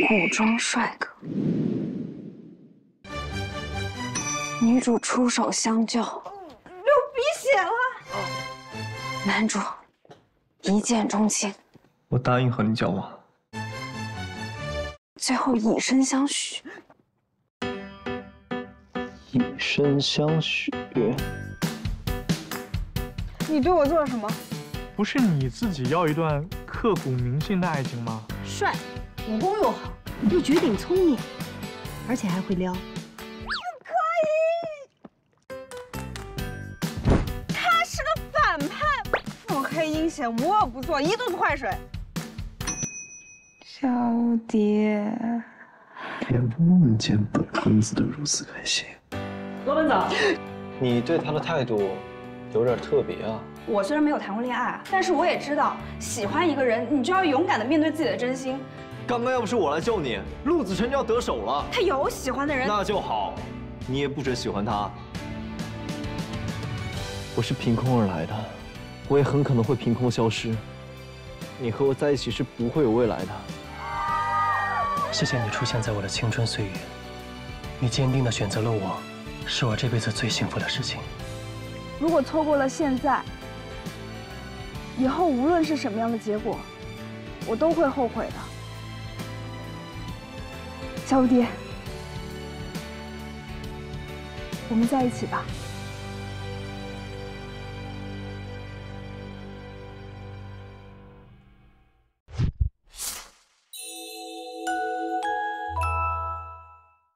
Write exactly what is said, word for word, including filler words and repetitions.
古装帅哥，女主出手相救， 流鼻血了。 男主一见钟情， 我答应和你交往， 最后以身相许。 以身相许。 你对我做了什么？ 不是你自己要一段刻骨铭心的爱情吗？ 帅，武功又好，又绝顶聪明，而且还会撩。可以。他是个反派，腹黑阴险，无恶不作，一肚子坏水。 小蝶， 别梦见本公子的如此开心。 罗本早， 你对他的态度有点特别啊。 我虽然没有谈过恋爱，但是我也知道，喜欢一个人，你就要勇敢的面对自己的真心。 刚刚要不是我来救你，陆子辰就要得手了。 他有喜欢的人， 那就好，你也不准喜欢他。我是凭空而来的，我也很可能会凭空消失。你和我在一起是不会有未来的。 谢谢你出现在我的青春岁月，你坚定地选择了我，是我这辈子最幸福的事情。 如果错过了现在，以后无论是什么样的结果，我都会后悔的。小蝴蝶，我们在一起吧。